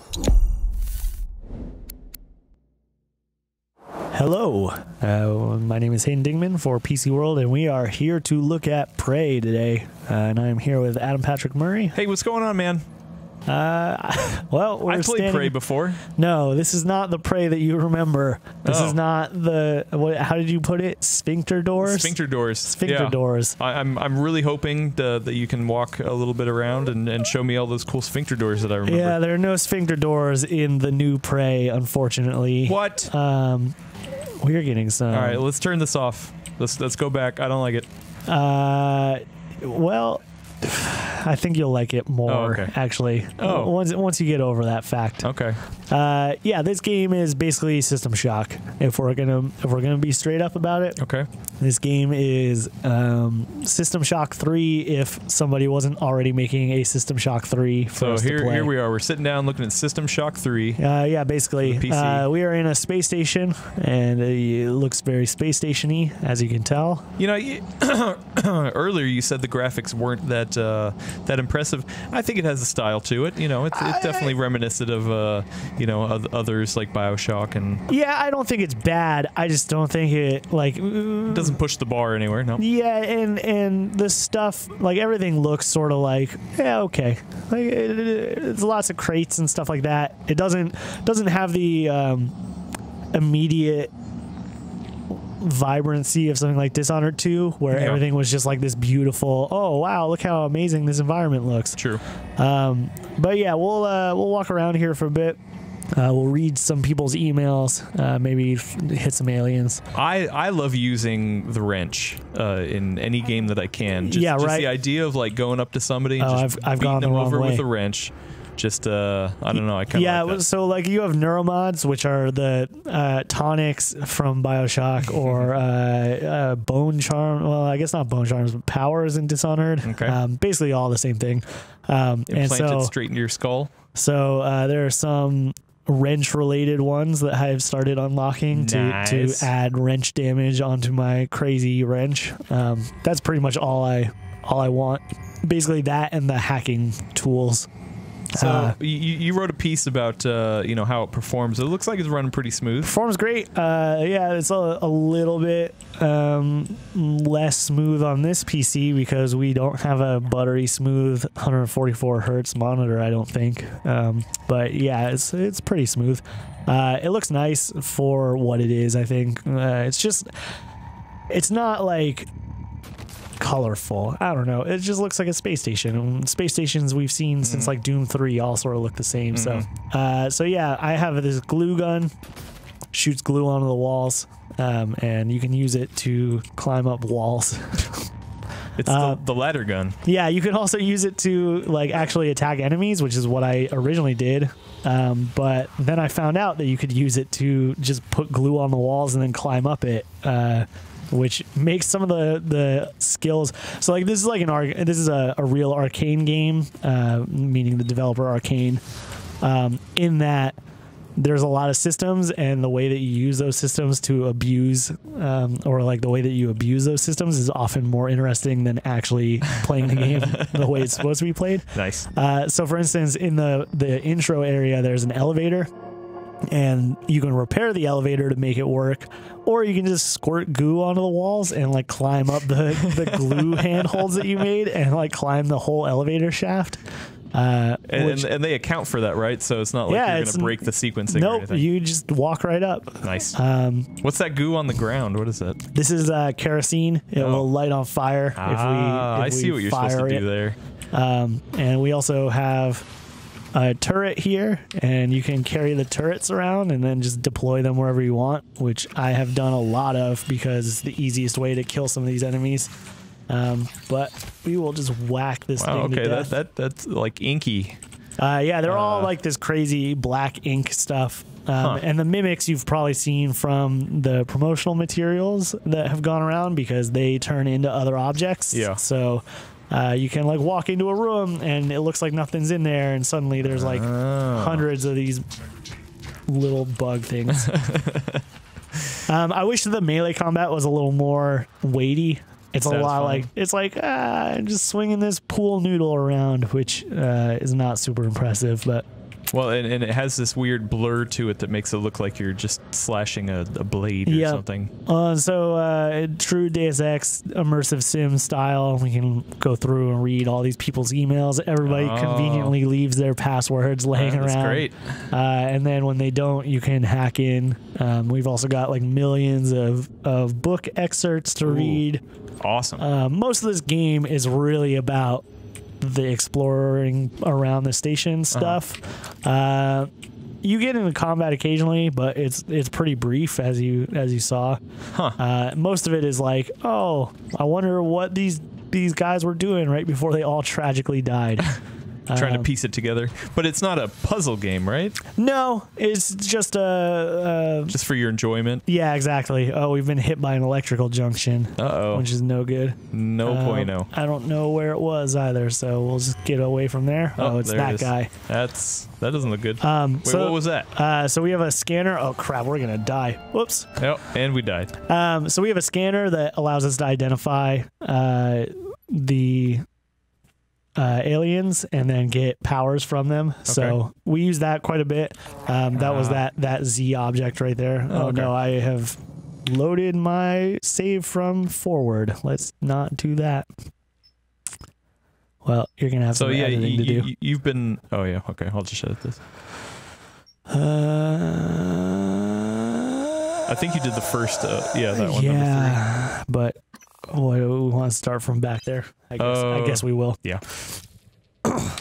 Hello, my name is Hayden Dingman for PC World, and we are here to look at Prey today. And I am here with Adam Patrick Murray. Hey, what's going on, man? Well, I've played Prey before. No, this is not the Prey that you remember. This is not the, how did you put it? Sphincter doors? Sphincter doors. Sphincter doors. I'm really hoping that you can walk a little bit around and show me all those cool sphincter doors that I remember. Yeah, there are no sphincter doors in the new Prey, unfortunately. What? We're getting some. All right, let's turn this off. Let's go back. I don't like it. Well, I think you'll like it more, actually. Oh. Once you get over that fact. Okay. Yeah, this game is basically System Shock. If we're gonna be straight up about it. Okay. This game is System Shock 3 if somebody wasn't already making a System Shock 3 for us to play. Here we are. We're sitting down looking at System Shock 3. Yeah, basically. PC. We are in a space station, and it looks very space station-y, as you can tell. You know, earlier you said the graphics weren't that impressive. I think it has a style to it. You know, it's definitely reminiscent of you know, others like BioShock and. Yeah, I don't think it's bad. I just don't think it doesn't push the bar anywhere. No. Yeah, and the stuff, like everything looks sort of like, yeah, okay. Like it's lots of crates and stuff like that. It doesn't have the immediate vibrancy of something like Dishonored 2, where everything was just like this beautiful, oh wow, look how amazing this environment looks. True. But yeah, we'll walk around here for a bit. We'll read some people's emails, maybe hit some aliens. I love using the wrench in any game that I can. Just the idea of like going up to somebody and just I've beating gone them the wrong over way with a wrench. Just I don't know. I kind of like that. So like you have neuromods, which are the tonics from BioShock, or bone charm. Well, I guess not bone charms, but powers in Dishonored. Okay. Basically all the same thing. Implanted straight into your skull. So there are some wrench-related ones that I've started unlocking to add wrench damage onto my crazy wrench. That's pretty much all I want. Basically that and the hacking tools. So you wrote a piece about you know, how it performs. It looks like it's running pretty smooth. Performs great. Yeah, it's a little bit less smooth on this PC because we don't have a buttery smooth 144 hertz monitor, I don't think. But yeah, it's pretty smooth. It looks nice for what it is, I think. It's not like colorful. I don't know. It just looks like a space station. Space stations we've seen since like Doom 3 all sort of look the same. So yeah, I have this glue gun, shoots glue onto the walls, and you can use it to climb up walls. It's the ladder gun. Yeah, you can also use it to like actually attack enemies, which is what I originally did. But then I found out that you could use it to just put glue on the walls and then climb up it. Which makes some of the skills. So like this is like this is a real Arcane game, meaning the developer Arcane. In that there's a lot of systems, and the way that you use those systems to abuse, or like the way that you abuse those systems is often more interesting than actually playing the game the way it's supposed to be played. Nice. So for instance, in the intro area, there's an elevator. And you can repair the elevator to make it work, or you can just squirt goo onto the walls and like climb up the glue handholds that you made and like climb the whole elevator shaft. And they account for that, right? So it's not like you're going to break the sequencing. Nope, or anything. you just walk right up. Nice. What's that goo on the ground? What is that? This is kerosene. It will light on fire if we I see what you're supposed to do there. And we also have a turret here, and you can carry the turrets around and then just deploy them wherever you want, which I have done a lot of because it's the easiest way to kill some of these enemies. But we will just whack this thing to death. That's like inky. Yeah, they're all like this crazy black ink stuff. And the mimics you've probably seen from the promotional materials that have gone around because they turn into other objects. Yeah. So you can like walk into a room and it looks like nothing's in there, and suddenly there's like hundreds of these little bug things. I wish the melee combat was a little more weighty. It's a lot like, it's like just swinging this pool noodle around, which is not super impressive, but Well, and it has this weird blur to it that makes it look like you're just slashing a blade or something. True Deus Ex immersive sim style. We can go through and read all these people's emails. Everybody conveniently leaves their passwords laying around. That's great. And then when they don't, you can hack in. We've also got like millions of book excerpts to read. Awesome. Most of this game is really about the exploring around the station stuff. You get into combat occasionally, but it's pretty brief, as you saw. Most of it is like, oh, I wonder what these guys were doing right before they all tragically died. Trying to piece it together, but it's not a puzzle game, right? No, it's just just for your enjoyment. Yeah, exactly. Oh, we've been hit by an electrical junction. Which is no good. No bueno. I don't know where it was either, so we'll just get away from there. Oh, it's that guy. That doesn't look good. Wait, what was that? So we have a scanner. Oh crap, we're gonna die. Whoops. Yep, and we died. So we have a scanner that allows us to identify the aliens and then get powers from them. Okay. So we use that quite a bit. That was that Z object right there. Oh no, I have loaded my save from forward. Let's not do that. Well, you're gonna have some editing to do. You've been. Oh yeah. Okay, I'll just edit this. I think you did the first. That one. Yeah, but. Boy, we want to start from back there. I guess we will. Yeah. All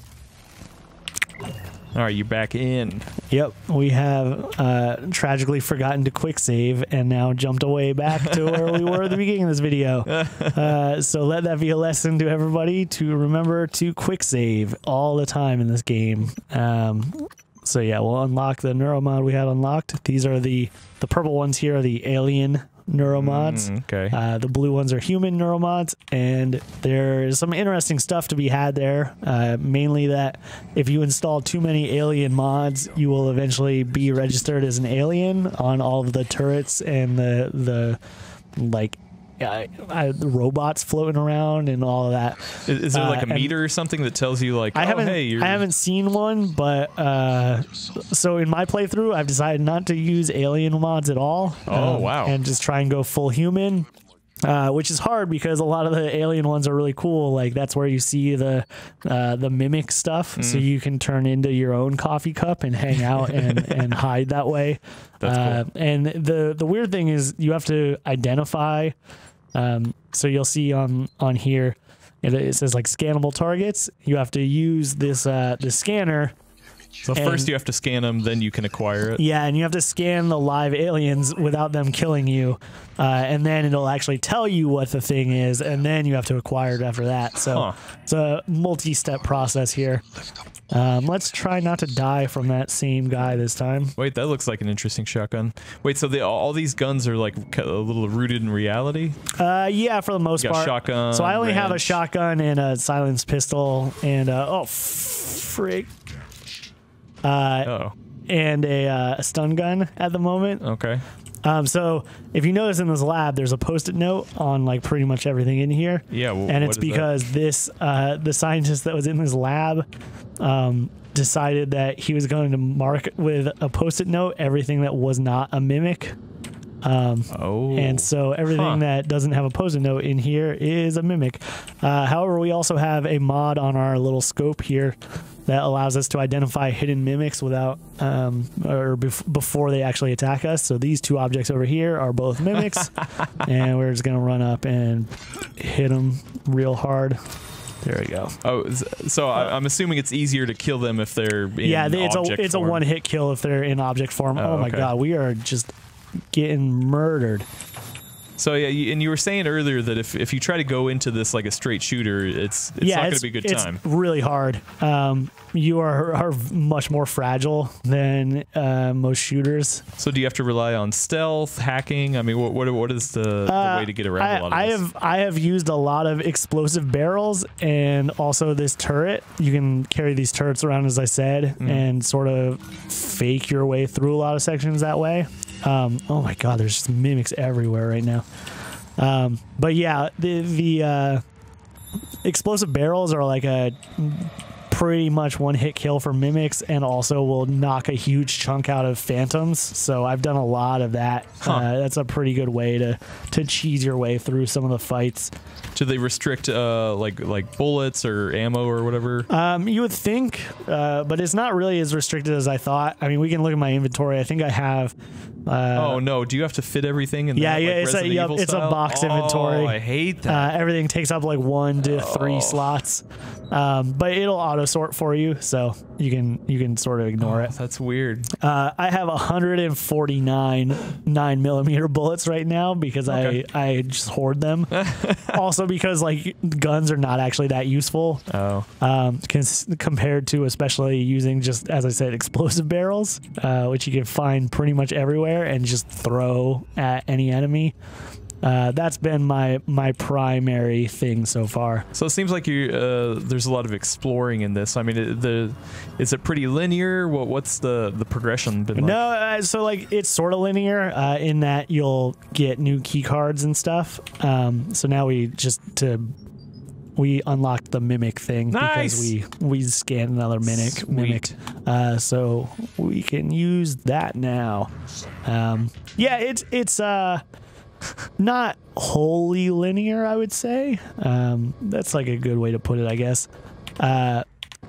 right, you're back in. Yep, we have tragically forgotten to quick save and now jumped away back to where we were at the beginning of this video. So let that be a lesson to everybody to remember to quick save all the time in this game. So yeah, we'll unlock the neuromod we had unlocked. These are the purple ones here are the alien neuromods. Okay. The blue ones are human neuromods, and there's some interesting stuff to be had there. Mainly that if you install too many alien mods, you will eventually be registered as an alien on all of the turrets and the robots floating around and all of that. Is there like a meter or something that tells you like, I haven't seen one, but so in my playthrough, I've decided not to use alien mods at all. Wow. And just try and go full human. Which is hard because a lot of the alien ones are really cool. Like that's where you see the mimic stuff, so you can turn into your own coffee cup and hang out and hide that way. That's cool. And the weird thing is you have to identify. So you'll see on here it says like scannable targets. You have to use this the scanner. So first you have to scan them, then you can acquire it. Yeah, and you have to scan the live aliens without them killing you, and then it'll actually tell you what the thing is, and then you have to acquire it after that. So it's a multi-step process here. Let's try not to die from that same guy this time. Wait, that looks like an interesting shotgun. Wait, so all these guns are like a little rooted in reality? Yeah, for the most part. Shotgun, so I only have a shotgun and a silenced pistol and oh frick. And a stun gun at the moment. Okay. So if you notice in this lab, there's a Post-it note on like pretty much everything in here. Yeah, and it's because the scientist that was in this lab decided that he was going to mark with a Post-it note everything that was not a mimic. And so everything that doesn't have a Post-it note in here is a mimic. However, we also have a mod on our little scope here that allows us to identify hidden mimics without before they actually attack us. So these two objects over here are both mimics, and we're just gonna run up and hit them real hard. There we go. Oh, so I'm assuming it's easier to kill them if they're in it's a one-hit kill if they're in object form. Oh my god, we are just getting murdered. So yeah, and you were saying earlier that if you try to go into this like a straight shooter, it's not going to be a good time. It's really hard. You are much more fragile than most shooters. So do you have to rely on stealth, hacking? I mean, what is the way to get around a lot of this? I have used a lot of explosive barrels and also this turret. You can carry these turrets around, as I said, and sort of fake your way through a lot of sections that way. Oh my god, there's just mimics everywhere right now. But yeah, the explosive barrels are like a pretty much one hit kill for mimics, and also will knock a huge chunk out of phantoms. So I've done a lot of that. That's a pretty good way to cheese your way through some of the fights. Do they restrict like bullets or ammo or whatever? You would think, but it's not really as restricted as I thought. I mean, we can look at my inventory. I think I have. Oh no! Do you have to fit everything in? Yeah, that, yeah. like It's Resident Evil it's a style? box inventory. Oh, I hate that. Everything takes up like 1 to 3 slots, but it'll auto sort for you, so you can sort of ignore it. That's weird. I have 149 9mm bullets right now because Okay. I just hoard them. Also because like guns are not actually that useful. Oh. Compared to especially using just, as I said, explosive barrels, which you can find pretty much everywhere and just throw at any enemy. That's been my primary thing so far. So it seems like there's a lot of exploring in this. I mean, is it pretty linear? What's the progression been like? No, so like it's sort of linear in that you'll get new key cards and stuff. So now we unlocked the mimic thing Nice. because we scanned another mimic. Sweet. So we can use that now. Yeah, it's not wholly linear, I would say. That's like a good way to put it, I guess. I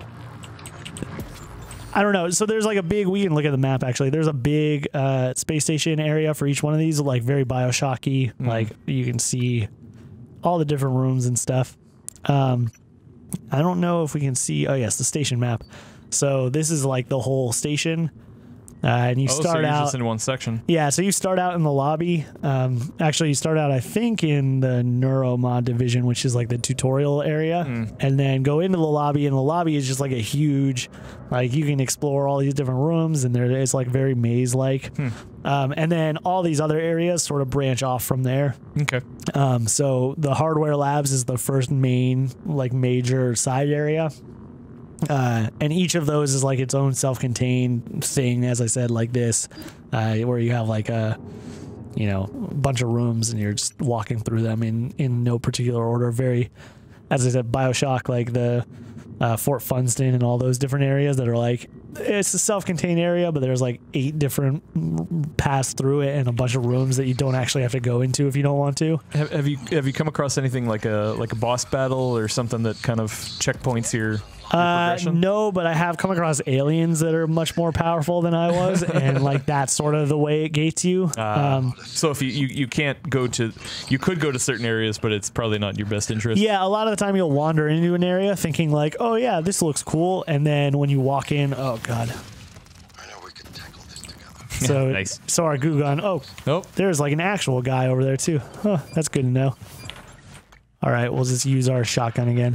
don't know. So there's like we can look at the map actually. There's a big space station area for each one of these, like very Bioshocky. Like you can see all the different rooms and stuff. I don't know if we can see. Oh yes, the station map. So this is like the whole station. And you so start you're out just in one section. Yeah, so you start out in the lobby. Actually, you start out, I think, in the Neuromod division, which is like the tutorial area, and then go into the lobby. And the lobby is just like a huge, like you can explore all these different rooms, and it's like very maze-like. And then all these other areas sort of branch off from there. Okay. So the hardware labs is the first main, like major side area. And each of those is like its own self-contained thing, as I said, like this, where you have like a bunch of rooms and you're just walking through them in no particular order. Very, as I said, Bioshock, like the Fort Funston and all those different areas that are like, it's a self-contained area, but there's like 8 different paths through it and a bunch of rooms that you don't actually have to go into if you don't want to. Have you come across anything like a boss battle or something that kind of checkpoints your progression? No, but I have come across aliens that are much more powerful than I was, and like that's sort of the way it gates you. So if you can't go to, you could go to certain areas, but it's probably not in your best interest. Yeah, a lot of the time you'll wander into an area thinking like, oh yeah, this looks cool, and then when you walk in, oh god. I know we can tackle this together. So Nice. So our Gugan, Oh, there's like an actual guy over there too. Huh, that's good to know. All right, we'll just use our shotgun again.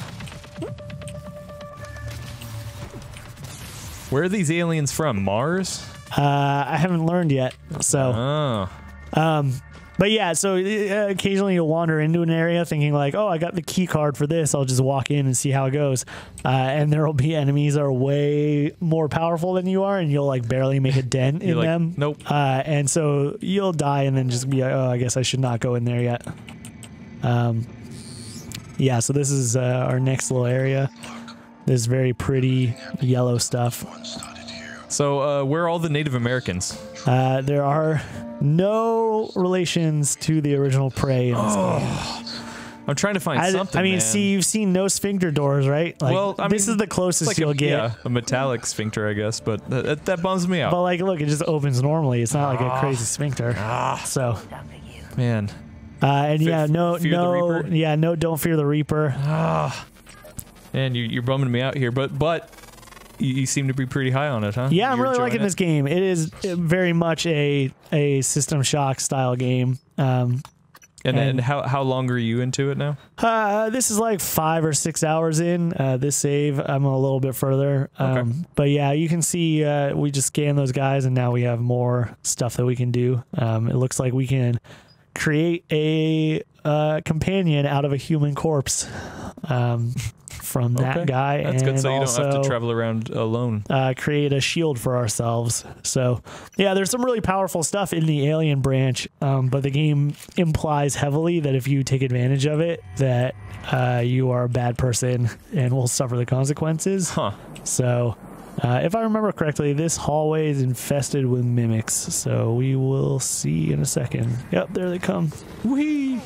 where are these aliens from? Mars? I haven't learned yet, so. Oh. But yeah, so occasionally you'll wander into an area thinking like, oh, I got the key card for this. I'll just walk in and see how it goes. And there will be enemies that are way more powerful than you are, and you'll like barely make a dent in like, them. nope. And so you'll die and then just be like, oh, I guess I should not go in there yet. Yeah, so this is our next little area. This very pretty yellow stuff. One started here. So where are all the Native Americans? There are no relations to the original Prey in this game. I'm trying to find something. I mean, man. see, you've seen no sphincter doors, right? Like, Well, I this mean, is the closest like you'll get. Yeah, a metallic sphincter, I guess, but that bums me out. But like, look, it just opens normally. It's not like a crazy sphincter. So, Man. and yeah, no, fear the no, Reaper? yeah, no, don't fear the Reaper. Man, you're bumming me out here, but you seem to be pretty high on it, huh? Yeah, I'm You're really enjoying liking it? this game. It is very much a System Shock style game. And how long are you into it now? This is like 5 or 6 hours in. This save, I'm a little bit further. Okay. But yeah, you can see we just scanned those guys, and now we have more stuff that we can do. It looks like we can create a companion out of a human corpse. from that guy. That's and good, so you also, don't have to travel around alone. create a shield for ourselves. So yeah, there's some really powerful stuff in the alien branch, but the game implies heavily that if you take advantage of it, that you are a bad person and will suffer the consequences. Huh. So if I remember correctly, this hallway is infested with mimics, so we will see in a second. Yep, there they come. Whee!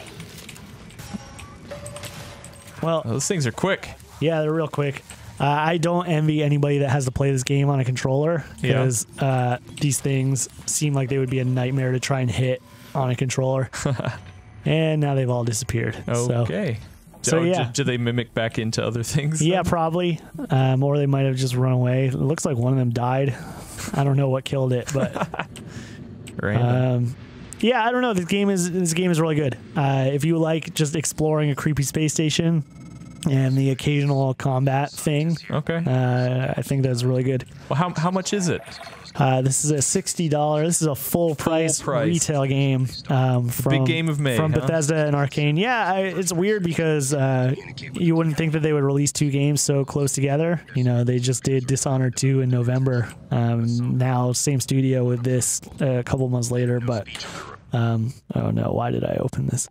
Well, Those things are quick. yeah, they're real quick. I don't envy anybody that has to play this game on a controller, because these things seem like they would be a nightmare to try and hit on a controller. And now they've all disappeared. Okay. So yeah. Do they mimic back into other things? Yeah, then? probably. Or they might have just run away. It looks like one of them died. I don't know what killed it, but Random. yeah, I don't know. This game is really good. If you like just exploring a creepy space station and the occasional combat thing, Okay. I think that's really good. Well, how much is it? This is a $60. This is a full price retail game. From big game of May, from huh? Bethesda and Arcane. Yeah, it's weird because you wouldn't think that they would release two games so close together. You know, they just did Dishonored 2 in November. Now same studio with this a couple months later, but oh no, why did I open this?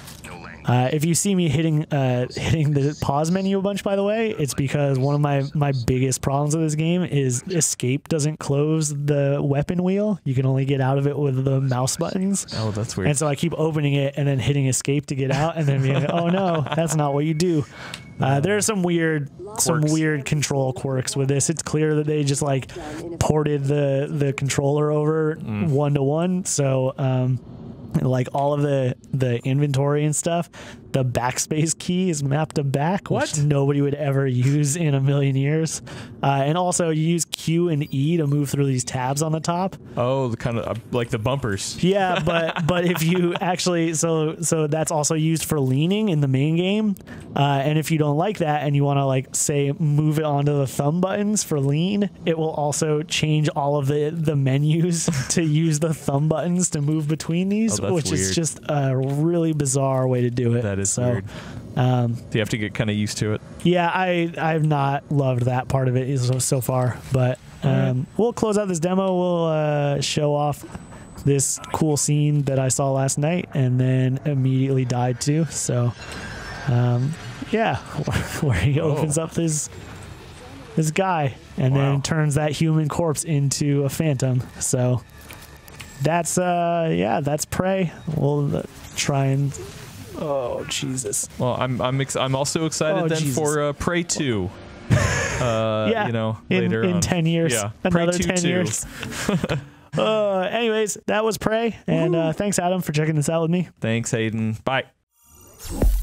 If you see me hitting the pause menu a bunch, by the way, it's because one of my biggest problems with this game is escape doesn't close the weapon wheel. You can only get out of it with the mouse buttons. Oh, that's weird. And so I keep opening it and then hitting escape to get out, and then being like, oh no, that's not what you do. There are some weird control quirks with this. It's clear that they just like ported the controller over 1-to-1. So like all of the inventory and stuff, the backspace key is mapped to back, which nobody would ever use in a million years. And also you use Q and E to move through these tabs on the top. Oh, the kind of like the bumpers. Yeah, but if you actually so that's also used for leaning in the main game. And if you don't like that and you want to like say move it onto the thumb buttons for lean, it will also change all of the menus to use the thumb buttons to move between these, which is just a really bizarre way to do it. That is weird. Do you have to get kind of used to it? Yeah, I've not loved that part of it so far, but we'll close out this demo. We'll show off this cool scene that I saw last night and then immediately died to. So yeah, where he opens up this guy and then turns that human corpse into a phantom. So that's that's Prey. We'll try and oh Jesus. Well, I'm also excited for Prey 2. Yeah, you know, in later on. 10 years. Yeah, Another Prey 2 10 years. Anyways, that was Prey, and thanks Adam for checking this out with me. Thanks, Hayden. Bye.